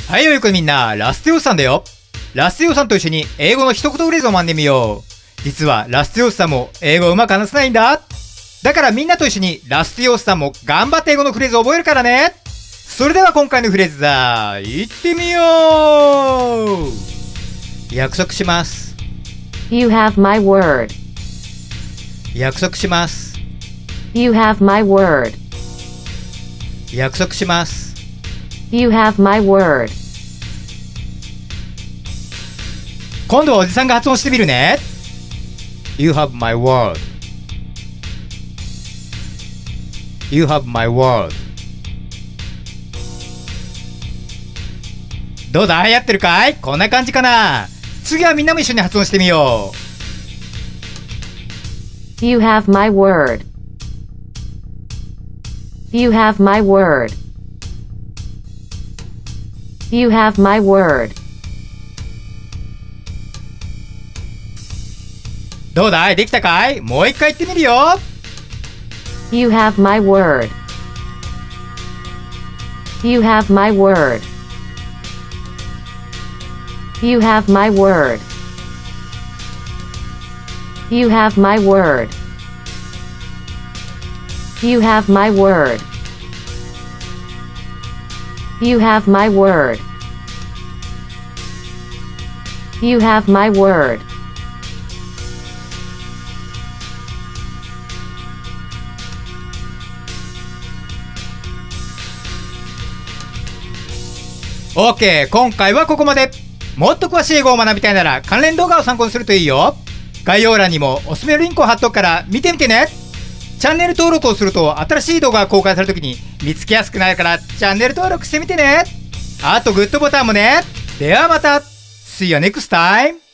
はい、よいこみんな、ラステオスさんだよ。ラステオスさんと一緒に英語の一言フレーズを学んでみよう。実はラステオスさんも英語をうまく話せないんだ。だからみんなと一緒にラステオスさんも頑張って英語のフレーズを覚えるからね。それでは今回のフレーズだ。行ってみよう。約束します。 You have my word. 約束します。 You have my word. 約束します。 You have my word. 今度はおじさんが発音してみるね。You have my word. You have my word. どうだ？やってるかい？こんな感じかな。次はみんなも一緒に発音してみよう。You have my word. You have my word. You have my word. どうだい？できたかい？もう一回言ってみるよ。 You have my word. You have my word. You have my word. You have my word. You have my word. You have my word. You have my word. OK、今回はここまで。もっと詳しい英語を学びたいなら関連動画を参考にするといいよ。概要欄にもおすすめのリンクを貼っとくから見てみてね。チャンネル登録をすると新しい動画が公開されるときに見つけやすくなるからチャンネル登録してみてね。あとグッドボタンもね。ではまた。See you next time!